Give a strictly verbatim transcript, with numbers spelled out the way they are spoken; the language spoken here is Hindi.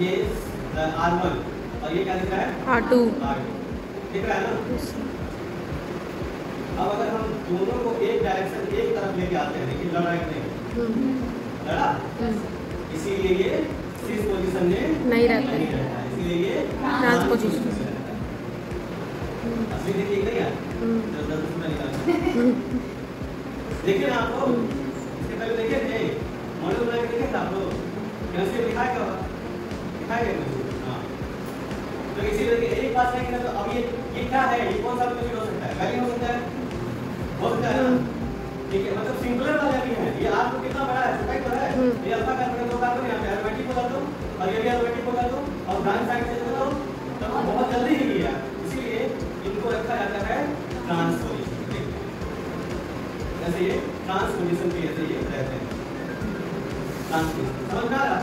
ये आर वन और ये क्या दिख रहा है आर टू आर टू दिख रहा है ना। अब अगर हम दोनों को एक डायरेक्शन एक तरफ लेके आते हैं, लेकिन लड़ा नहीं लड़ा, इसीलिए ये इस पोजीशन में नहीं रहता नहीं रहता है, इसीलिए ये ट्रांस पोजीशन में रहता है। असली देखिए नहीं यार, दस दस रुपये निकालना देखिए ना आप लोग, इसके पहले देखे थे मॉडल बना के देखे थे आप लोग, कैसे लिखा है क्या लिखा है क्या? हाँ, तो इसीलिए एक बात है कि तो अब ये ये क्या है, ये कौन सा भी हो सकता है, वैल्यू हो सकता है, हो सकता है ना, ठीक है। मतलब सिंगुलर वाला भी है, ये आपको कितना बड़ा है, छोटा ही तो है, ये अल्फा कार्बन दो कार्बन यहाँ पे एरोमेटिक होगा तो, और ये भी एरोमेटिक होगा तो, और ब्रांच साइड से जो तो बहुत जल्दी ही है, इसीलिए इनको रखा जाता है ट्रांसपोजिशन। ऐसे ये ट्रांसपोजिशन के ऐसे ये रहते हैं, ट्रांसपोजिशन समझ में आ रहा है?